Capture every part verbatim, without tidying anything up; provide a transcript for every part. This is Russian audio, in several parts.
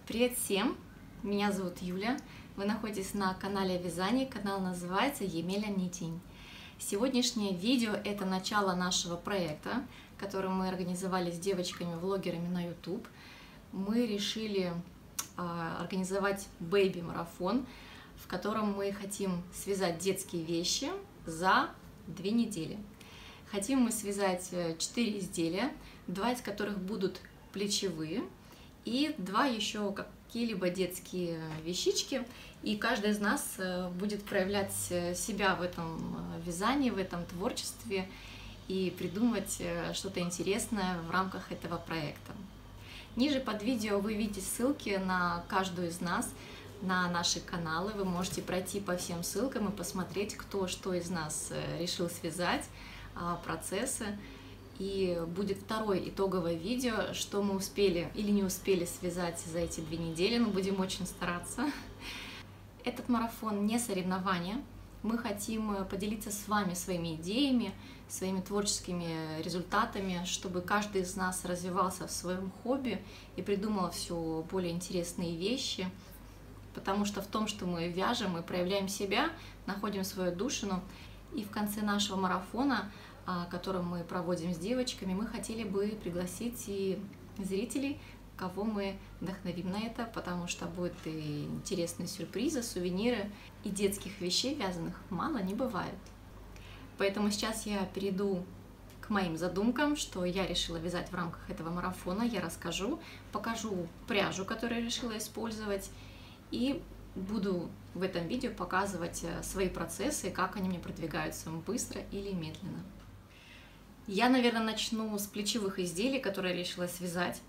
Привет всем! Меня зовут Юля. Вы находитесь на канале о вязании. Канал называется Емеля Нитинь. Сегодняшнее видео – это начало нашего проекта, который мы организовали с девочками-влогерами на YouTube. Мы решили э, организовать бэйби-марафон, в котором мы хотим связать детские вещи за две недели. Хотим мы связать четыре изделия, два из которых будут плечевые, и два еще какие-либо детские вещички, и каждый из нас будет проявлять себя в этом вязании, в этом творчестве и придумывать что-то интересное в рамках этого проекта. Ниже под видео вы видите ссылки на каждую из нас, на наши каналы. Вы можете пройти по всем ссылкам и посмотреть, кто что из нас решил связать, процессы. И будет второе итоговое видео, что мы успели или не успели связать за эти две недели, но будем очень стараться. Этот марафон не соревнование. Мы хотим поделиться с вами своими идеями, своими творческими результатами, чтобы каждый из нас развивался в своем хобби и придумал все более интересные вещи. Потому что в том, что мы вяжем, мы проявляем себя, находим свою душину. И в конце нашего марафона, который мы проводим с девочками, мы хотели бы пригласить и зрителей, кого мы вдохновим на это, потому что будут и интересные сюрпризы, сувениры, и детских вещей вязаных мало не бывает. Поэтому сейчас я перейду к моим задумкам, что я решила вязать в рамках этого марафона. Я расскажу, покажу пряжу, которую я решила использовать, и буду в этом видео показывать свои процессы, как они мне продвигаются быстро или медленно. Я, наверное, начну с плечевых изделий, которые я решила связать.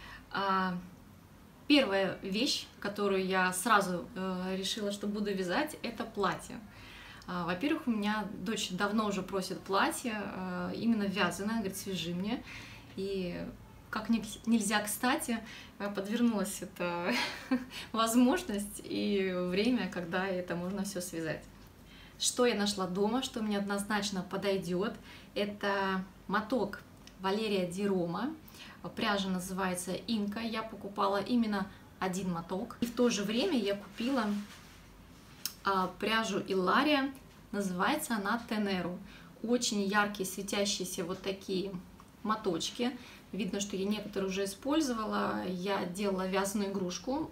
Первая вещь, которую я сразу решила, что буду вязать, это платье. Во-первых, у меня дочь давно уже просит платье, именно вязаное, говорит, свяжи мне. И как нельзя кстати подвернулась эта возможность и время, когда это можно все связать. Что я нашла дома, что мне однозначно подойдет, это моток Валерия Ди Рома. Пряжа называется Инка. Я покупала именно один моток. И в то же время я купила а, пряжу Иллария. Называется она Тенеру. Очень яркие, светящиеся вот такие моточки. Видно, что я некоторые уже использовала. Я делала вязаную игрушку.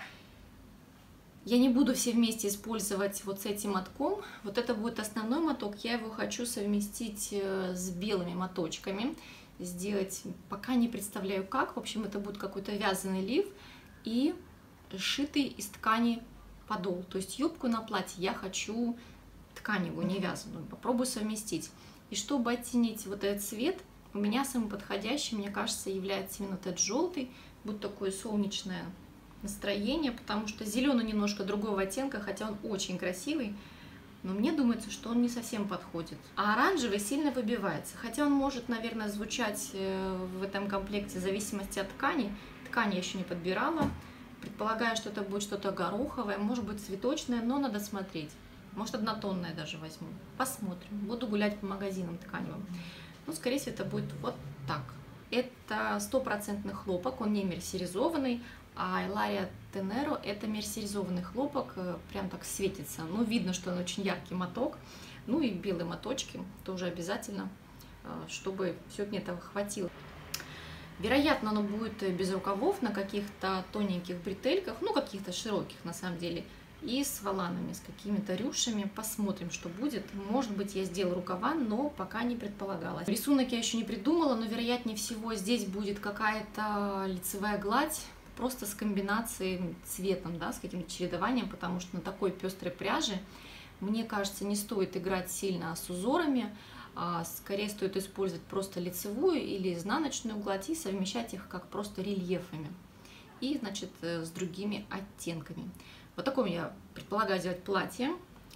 Я не буду все вместе использовать вот с этим мотком. Вот это будет основной моток. Я его хочу совместить с белыми моточками. Сделать, пока не представляю как. В общем, это будет какой-то вязаный лиф и сшитый из ткани подол. То есть юбку на платье я хочу тканевую, не вязаную. Попробую совместить. И чтобы оттенить вот этот цвет, у меня самым подходящим, мне кажется, является именно этот желтый. Будет такое солнечное настроение, потому что зеленый немножко другого оттенка, хотя он очень красивый, но мне думается, что он не совсем подходит. А оранжевый сильно выбивается, хотя он может, наверное, звучать в этом комплекте в зависимости от ткани. Ткань я еще не подбирала. Предполагаю, что это будет что-то гороховое, может быть цветочное, но надо смотреть. Может, однотонное даже возьму. Посмотрим. Буду гулять по магазинам тканевым. Ну, скорее всего, это будет вот так. Это стопроцентный хлопок, он не мерсеризованный. А Иллария Тенеру это мерсеризованный хлопок, прям так светится. Ну, видно, что он очень яркий моток. Ну и белые моточки тоже обязательно, чтобы все мне этого хватило. Вероятно, оно будет без рукавов, на каких-то тоненьких бретельках, ну, каких-то широких на самом деле, и с воланами, с какими-то рюшами. Посмотрим, что будет. Может быть, я сделаю рукава, но пока не предполагалось. Рисунок я еще не придумала, но вероятнее всего здесь будет какая-то лицевая гладь, просто с комбинацией цветом, да, с каким-то чередованием, потому что на такой пестрой пряже, мне кажется, не стоит играть сильно с узорами, а скорее стоит использовать просто лицевую или изнаночную гладь и совмещать их как просто рельефами и, значит, с другими оттенками. Вот такое я предполагаю сделать платье.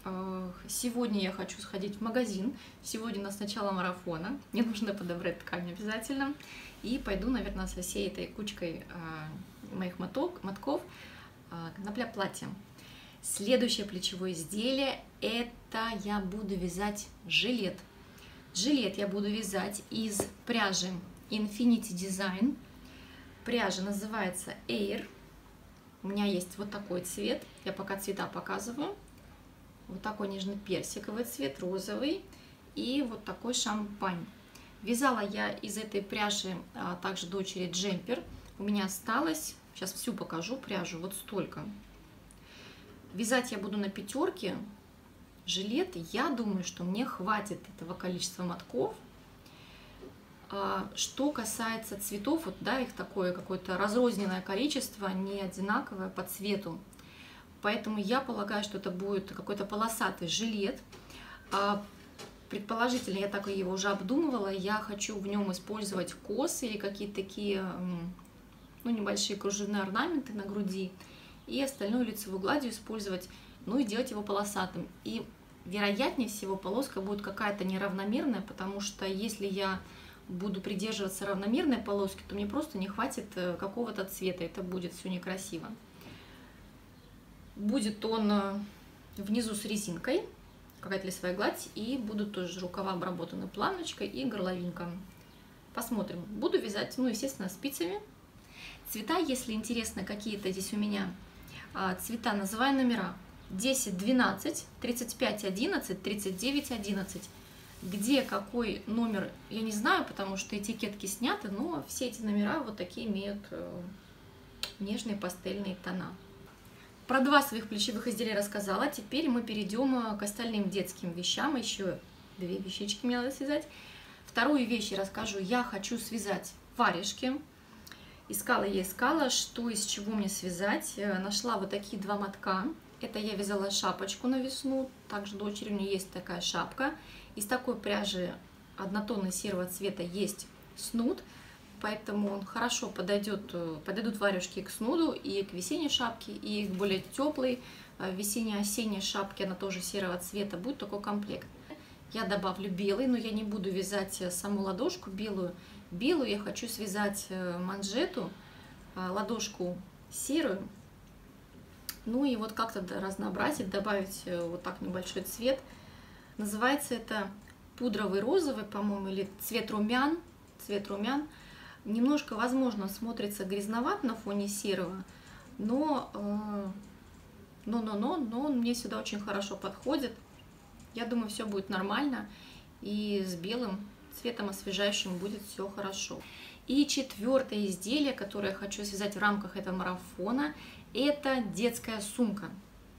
Сегодня я хочу сходить в магазин. Сегодня у нас начало марафона. Мне нужно подобрать ткань обязательно. И пойду, наверное, со всей этой кучкой моих моток, мотков на платье. Следующее плечевое изделие – это я буду вязать жилет. Жилет я буду вязать из пряжи Infinity Design. Пряжа называется Air. У меня есть вот такой цвет, я пока цвета показываю. Вот такой нежно-персиковый цвет, розовый и вот такой шампань. Вязала я из этой пряжи а, также дочери джемпер. У меня осталось, сейчас всю покажу пряжу, вот столько. Вязать я буду на пятерке. Жилет, я думаю, что мне хватит этого количества мотков. Что касается цветов, вот, да, их такое какое-то разрозненное количество, не одинаковое по цвету. Поэтому я полагаю, что это будет какой-то полосатый жилет. Предположительно, я так и его уже обдумывала, я хочу в нем использовать косы или какие-то такие, ну, небольшие кружевные орнаменты на груди. И остальную лицевую гладь использовать, ну и делать его полосатым. И вероятнее всего полоска будет какая-то неравномерная, потому что если я буду придерживаться равномерной полоски, то мне просто не хватит какого-то цвета, это будет все некрасиво. Будет он внизу с резинкой, какая-то лицевая гладь, и будут тоже рукава обработаны планочкой и горловинка. Посмотрим. Буду вязать, ну, естественно, спицами. Цвета, если интересно, какие-то здесь у меня цвета, называю номера. десять, двенадцать, тридцать пять, одиннадцать, тридцать девять, одиннадцать. Где какой номер, я не знаю, потому что этикетки сняты, но все эти номера вот такие имеют нежные пастельные тона. Про два своих плечевых изделия рассказала, теперь мы перейдем к остальным детским вещам. Еще две вещички мне надо связать. Вторую вещь я расскажу. Я хочу связать варежки. Искала я, искала, что из чего мне связать. Нашла вот такие два мотка. Это я вязала шапочку на весну. Также дочери у нее есть такая шапка. Из такой пряжи однотонной серого цвета есть снуд. Поэтому он хорошо подойдет, подойдут варежки к снуду и к весенней шапке, и к более теплой весенне-осенней шапке, она тоже серого цвета, будет такой комплект. Я добавлю белый, но я не буду вязать саму ладошку белую. Белую я хочу связать манжету, ладошку серую, ну и вот как-то разнообразить, добавить вот так небольшой цвет. Называется это пудровый розовый, по-моему, или цвет румян, цвет румян. Немножко, возможно, смотрится грязноват на фоне серого, но, но, но, но, но он мне сюда очень хорошо подходит. Я думаю, все будет нормально, и с белым цветом освежающим будет все хорошо. И четвертое изделие, которое я хочу связать в рамках этого марафона, это детская сумка.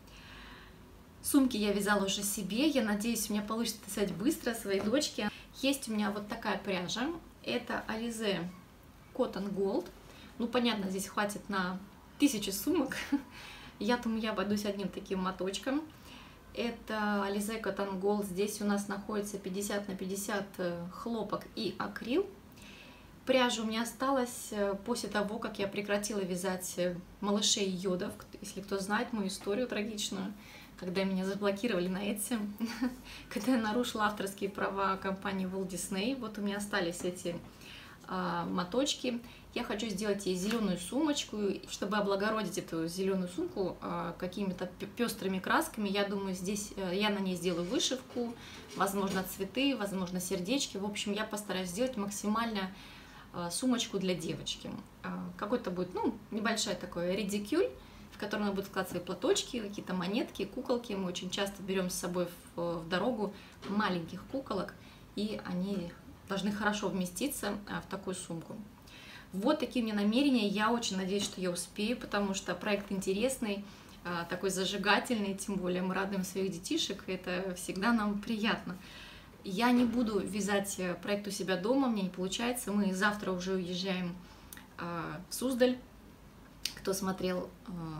Сумки я вязала уже себе, я надеюсь, у меня получится связать быстро своей дочке. Есть у меня вот такая пряжа, это Alize Cotton Gold. Ну, понятно, здесь хватит на тысячу сумок. Я думаю, я обойдусь одним таким моточком. Это Alize Cotton Gold. Здесь у нас находится пятьдесят на пятьдесят хлопок и акрил. Пряжа у меня осталась после того, как я прекратила вязать малышей йодов. Если кто знает мою историю трагичную, когда меня заблокировали на Etsy, когда я нарушила авторские права компании Walt Disney. Вот у меня остались эти а, моточки. Я хочу сделать ей зеленую сумочку, чтобы облагородить эту зеленую сумку а, какими-то пестрыми красками. Я думаю, здесь я на ней сделаю вышивку, возможно, цветы, возможно, сердечки. В общем, я постараюсь сделать максимально а, сумочку для девочки. А, какой-то будет, ну, небольшой такой редикюль, в котором она будет вкладывать свои платочки, какие-то монетки, куколки. Мы очень часто берем с собой в, в дорогу маленьких куколок, и они должны хорошо вместиться в такую сумку. Вот такие у меня намерения. Я очень надеюсь, что я успею, потому что проект интересный, такой зажигательный, тем более мы радуем своих детишек, это всегда нам приятно. Я не буду вязать проект у себя дома, мне не получается. Мы завтра уже уезжаем в Суздаль. Кто смотрел,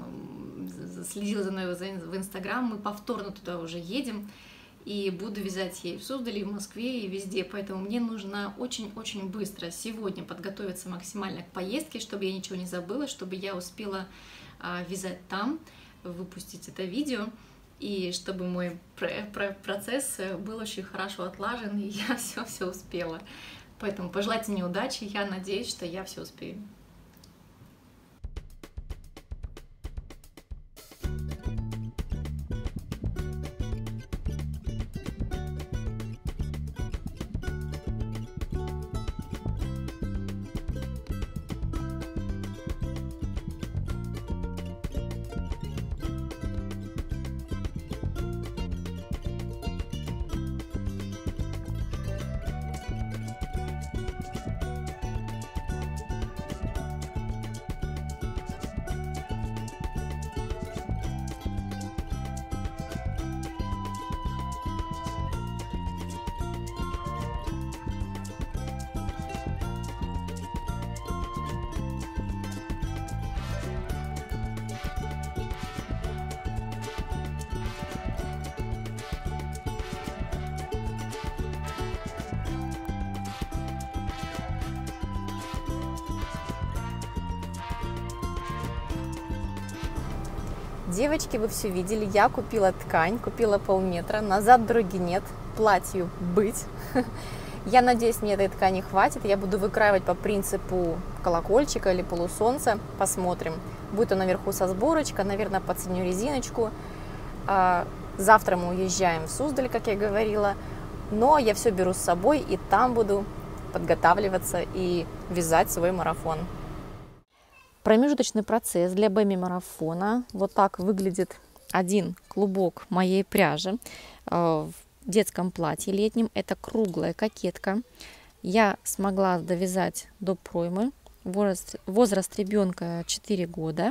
следил за мной в Инстаграм, мы повторно туда уже едем, и буду вязать ей в Суздале, в Москве и везде, поэтому мне нужно очень-очень быстро сегодня подготовиться максимально к поездке, чтобы я ничего не забыла, чтобы я успела вязать там, выпустить это видео, и чтобы мой процесс был очень хорошо отлажен, и я все-все успела. Поэтому пожелайте мне удачи, я надеюсь, что я все успею. Девочки, вы все видели, я купила ткань, купила полметра, назад дороги нет, платью быть. Я надеюсь, мне этой ткани хватит, я буду выкраивать по принципу колокольчика или полусолнца, посмотрим. Будет он наверху со сборочкой, наверное, подценю резиночку. Завтра мы уезжаем в Суздаль, как я говорила, но я все беру с собой и там буду подготавливаться и вязать свой марафон. Промежуточный процесс для бэми-марафона. Вот так выглядит один клубок моей пряжи в детском платье летнем. Это круглая кокетка. Я смогла довязать до проймы. Возраст, возраст ребенка четыре года,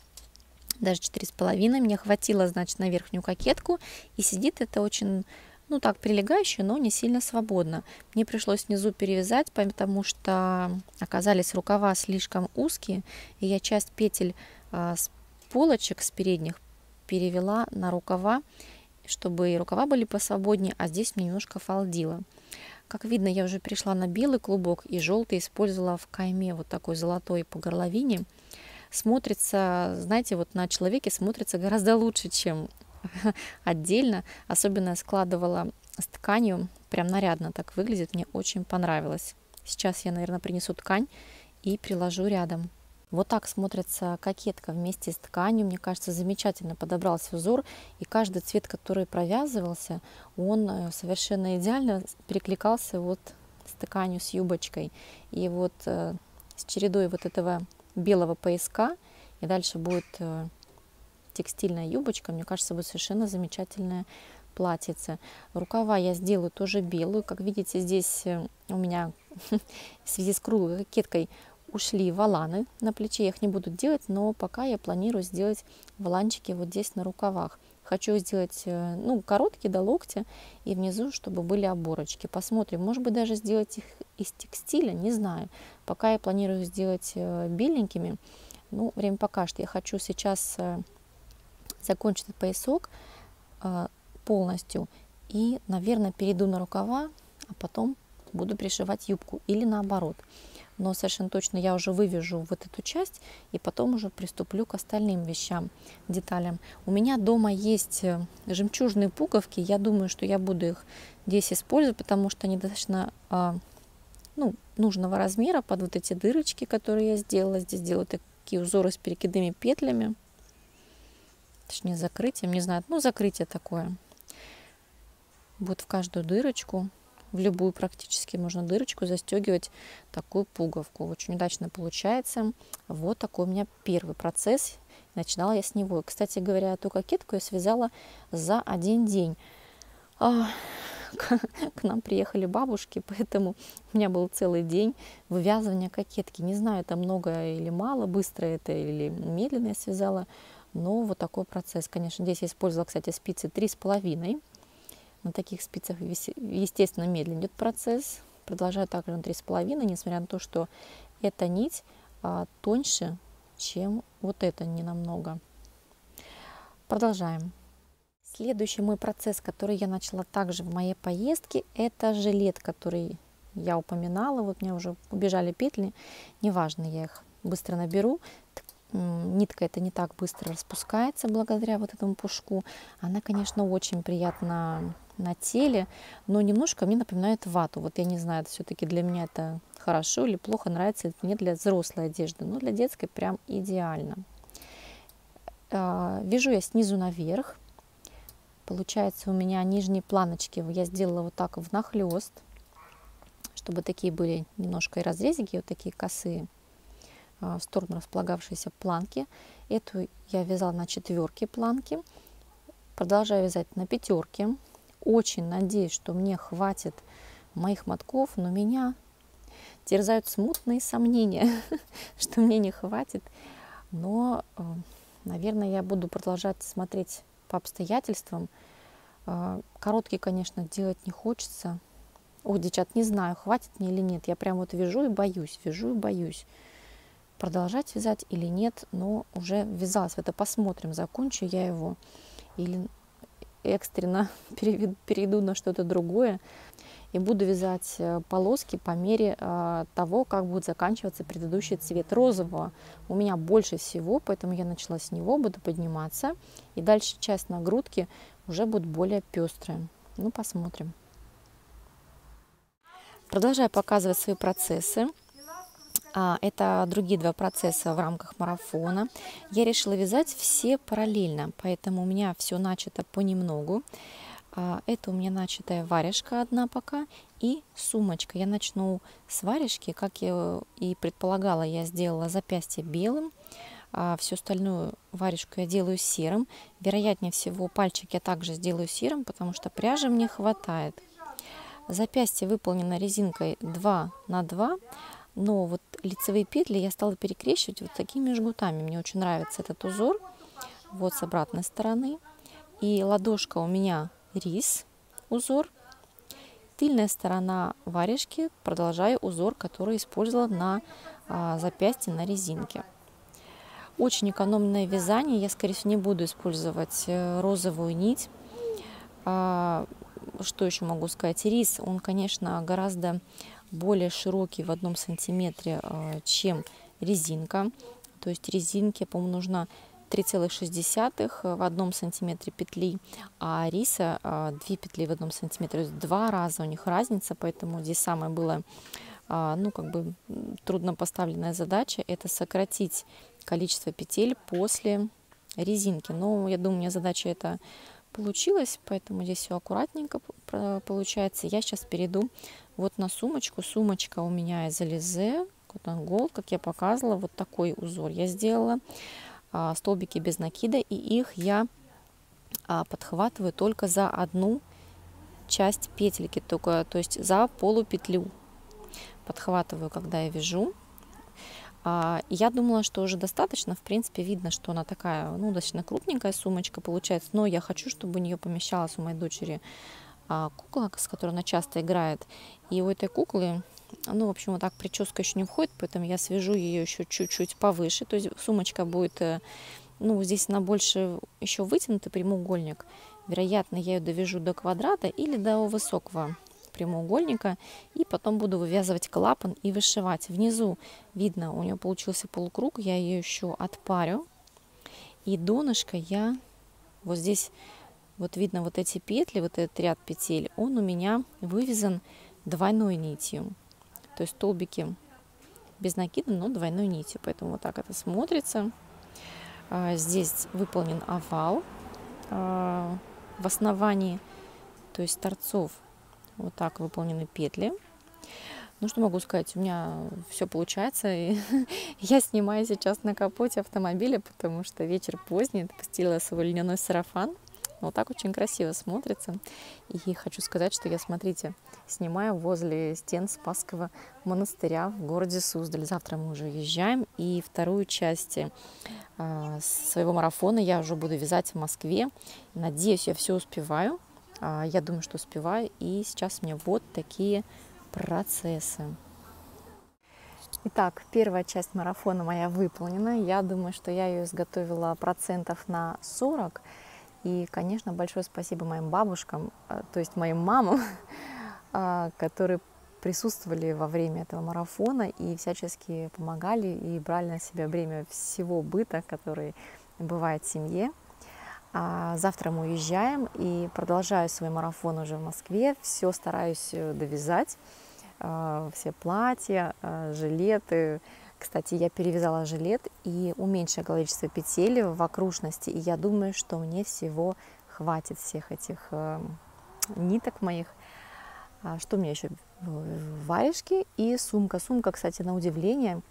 даже четыре с половиной. Мне хватило, значит, на верхнюю кокетку. И сидит это очень, ну так, прилегающе, но не сильно свободно. Мне пришлось внизу перевязать, потому что оказались рукава слишком узкие, и я часть петель а, с полочек с передних перевела на рукава, чтобы и рукава были посвободнее, а здесь мне немножко фалдило. Как видно, я уже перешла на белый клубок, и желтый использовала в кайме, вот такой золотой по горловине. Смотрится, знаете, вот на человеке смотрится гораздо лучше, чем отдельно. Особенно я складывала с тканью, прям нарядно так выглядит, мне очень понравилось. Сейчас я, наверное, принесу ткань и приложу рядом. Вот так смотрится кокетка вместе с тканью. Мне кажется, замечательно подобрался узор, и каждый цвет, который провязывался, он совершенно идеально перекликался вот с тканью, с юбочкой. И вот э, с чередой вот этого белого пояска, и дальше будет э, текстильная юбочка, мне кажется, будет совершенно замечательное платьице. Рукава я сделаю тоже белую. Как видите, здесь у меня в связи с круглой кокеткой ушли воланы на плече. Я их не буду делать, но пока я планирую сделать воланчики вот здесь на рукавах. Хочу сделать, ну, короткие до локтя, и внизу, чтобы были оборочки. Посмотрим, может быть, даже сделать их из текстиля, не знаю. Пока я планирую сделать беленькими. Ну, время покажет. Я хочу сейчас закончить этот поясок полностью и, наверное, перейду на рукава, а потом буду пришивать юбку или наоборот. Но совершенно точно я уже вывяжу вот эту часть и потом уже приступлю к остальным вещам, деталям. У меня дома есть жемчужные пуговки, я думаю, что я буду их здесь использовать, потому что они достаточно ну, нужного размера под вот эти дырочки, которые я сделала. Здесь делаю такие узоры с перекидными петлями, точнее закрытием, не знаю, ну закрытие такое. Вот в каждую дырочку, в любую практически можно дырочку застегивать такую пуговку. Очень удачно получается. Вот такой у меня первый процесс. Начинала я с него. Кстати говоря, эту кокетку я связала за один день. А, к нам приехали бабушки, поэтому у меня был целый день вывязывания кокетки. Не знаю, это много или мало, быстро это или медленно я связала. Но вот такой процесс. Конечно, здесь я использовала, кстати, спицы три с половиной. На таких спицах, естественно, медленно идет процесс. Продолжаю также на три с половиной, несмотря на то, что эта нить а, тоньше, чем вот эта не намного. Продолжаем. Следующий мой процесс, который я начала также в моей поездке, это жилет, который я упоминала. Вот у меня уже убежали петли. Неважно, я их быстро наберу. Нитка это не так быстро распускается благодаря вот этому пушку. Она, конечно, очень приятна на теле, но немножко мне напоминает вату. Вот я не знаю, все-таки для меня это хорошо или плохо, нравится это мне для взрослой одежды, но для детской прям идеально. Вяжу я снизу наверх. Получается, у меня нижние планочки я сделала вот так внахлёст, чтобы такие были немножко и разрезики, вот такие косые, в сторону располагавшиеся планки. Эту я вязала на четверке планки. Продолжаю вязать на пятерке. Очень надеюсь, что мне хватит моих мотков, но меня терзают смутные сомнения, что мне не хватит. Но, наверное, я буду продолжать смотреть по обстоятельствам. Короткие, конечно, делать не хочется. Ой, девчат, не знаю, хватит мне или нет. Я прям вот вяжу и боюсь, вяжу и боюсь. Продолжать вязать или нет, но уже ввязалась в это. Посмотрим, закончу я его или экстренно перейду на что-то другое. и буду вязать полоски по мере того, как будет заканчиваться предыдущий цвет розового. У меня больше всего, поэтому я начала с него, буду подниматься, и дальше часть нагрудки уже будет более пестрая. Ну, посмотрим. Продолжаю показывать свои процессы. Это другие два процесса в рамках марафона. Я решила вязать все параллельно, поэтому у меня все начато понемногу. Это у меня начатая варежка одна пока и сумочка. Я начну с варежки, как я и предполагала, я сделала запястье белым, а всю остальную варежку я делаю серым. Вероятнее всего, пальчик я также сделаю серым, потому что пряжи мне хватает. Запястье выполнено резинкой два на два, но вот лицевые петли я стала перекрещивать вот такими жгутами. Мне очень нравится этот узор. Вот с обратной стороны. И ладошка у меня рис узор. Тыльная сторона варежки, продолжаю узор, который использовала на а, запястье на резинке. Очень экономное вязание. Я, скорее всего, не буду использовать розовую нить. А, что еще могу сказать? Рис, он, конечно, гораздо более широкий в одном сантиметре, чем резинка. То есть резинке, по-моему, нужно три целых шесть десятых в одном сантиметре петли, а риса две петли в одном сантиметре. То есть два раза у них разница, поэтому здесь самое было, ну, как бы трудно поставленная задача, это сократить количество петель после резинки. Но я думаю, у меня задача эта получилась, поэтому здесь все аккуратненько получается. Я сейчас перейду вот на сумочку. Сумочка у меня из Alize Cotton Gold, как я показывала, вот такой узор я сделала. Столбики без накида, и их я подхватываю только за одну часть петельки, только, то есть за полупетлю подхватываю, когда я вяжу. Я думала, что уже достаточно, в принципе, видно, что она такая, ну, достаточно крупненькая сумочка получается, но я хочу, чтобы у нее помещалась у моей дочери кукла, с которой она часто играет, и у этой куклы, ну, в общем, вот так прическа еще не входит, поэтому я свяжу ее еще чуть-чуть повыше, то есть сумочка будет, ну, здесь она больше еще вытянутый прямоугольник, вероятно, я ее довяжу до квадрата или до высокого прямоугольника, и потом буду вывязывать клапан и вышивать. Внизу видно, у нее получился полукруг, я ее еще отпарю, и донышко я вот здесь, вот видно вот эти петли, вот этот ряд петель, он у меня вывязан двойной нитью, то есть столбики без накида, но двойной нитью, поэтому вот так это смотрится. Здесь выполнен овал в основании, то есть торцов. Вот так выполнены петли. Ну, что могу сказать, у меня все получается. И я снимаю сейчас на капоте автомобиля, потому что вечер поздний. Постелила свой льняной сарафан. Вот так очень красиво смотрится. И хочу сказать, что я, смотрите, снимаю возле стен Спасского монастыря в городе Суздаль. Завтра мы уже уезжаем. И вторую часть э, своего марафона я уже буду вязать в Москве. Надеюсь, я все успеваю. Я думаю, что успеваю, и сейчас у меня вот такие процессы. Итак, первая часть марафона моя выполнена. Я думаю, что я ее изготовила процентов на сорок. И, конечно, большое спасибо моим бабушкам, то есть моим мамам, которые присутствовали во время этого марафона и всячески помогали и брали на себя бремя всего быта, который бывает в семье. А завтра мы уезжаем и продолжаю свой марафон уже в Москве. Все стараюсь довязать, все платья, жилеты. Кстати, я перевязала жилет и уменьшила количество петель в окружности. И я думаю, что мне всего хватит всех этих ниток моих. Что у меня еще? Варежки и сумка. Сумка, кстати, на удивление,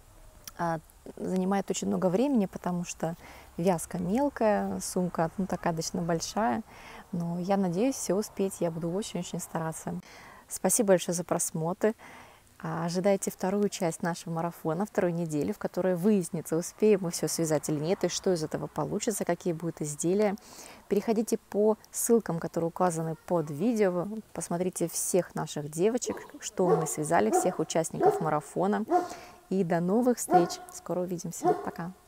занимает очень много времени, потому что вязка мелкая, сумка, ну, такая достаточно большая. Но я надеюсь все успеть, я буду очень-очень стараться. Спасибо большое за просмотр. Ожидайте вторую часть нашего марафона, второй недели, в которой выяснится, успеем мы все связать или нет, и что из этого получится, какие будут изделия. Переходите по ссылкам, которые указаны под видео, посмотрите всех наших девочек, что мы связали, всех участников марафона. И до новых встреч. Скоро увидимся. Пока.